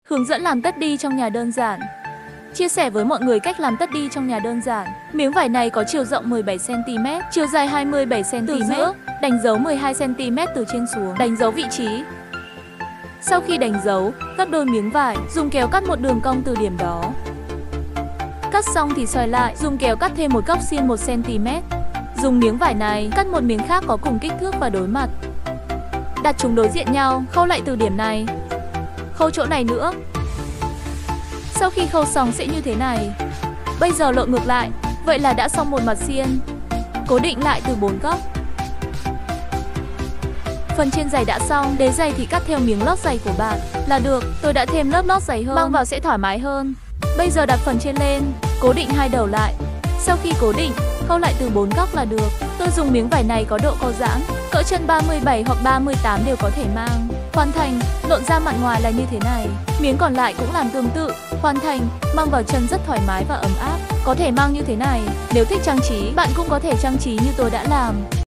Hướng dẫn làm tất đi trong nhà đơn giản. Chia sẻ với mọi người cách làm tất đi trong nhà đơn giản. Miếng vải này có chiều rộng 17 cm, chiều dài 27 cm, từ giữa đánh dấu 12 cm từ trên xuống, đánh dấu vị trí. Sau khi đánh dấu, gấp đôi miếng vải, dùng kéo cắt một đường cong từ điểm đó. Cắt xong thì xoay lại, dùng kéo cắt thêm một góc xiên 1 cm. Dùng miếng vải này cắt một miếng khác có cùng kích thước và đối mặt. Đặt chúng đối diện nhau, khâu lại từ điểm này. Khâu chỗ này nữa. Sau khi khâu xong sẽ như thế này. Bây giờ lộn ngược lại, vậy là đã xong một mặt xiên. Cố định lại từ 4 góc. Phần trên giày đã xong, đế giày thì cắt theo miếng lót giày của bạn là được. Tôi đã thêm lớp lót giày hơn, mang vào sẽ thoải mái hơn. Bây giờ đặt phần trên lên, cố định hai đầu lại. Sau khi cố định, khâu lại từ 4 góc là được. Tôi dùng miếng vải này có độ co giãn, cỡ chân 37 hoặc 38 đều có thể mang. Hoàn thành, lộn ra mặt ngoài là như thế này. Miếng còn lại cũng làm tương tự. Hoàn thành, mang vào chân rất thoải mái và ấm áp. Có thể mang như thế này. Nếu thích trang trí, bạn cũng có thể trang trí như tôi đã làm.